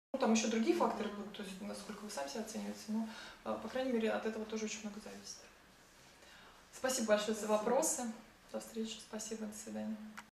Ну, там еще другие факторы будут, то есть насколько вы сами себя оцениваете, но, по крайней мере, от этого тоже очень много зависит. Спасибо большое за вопросы. До встречи. Спасибо. До свидания.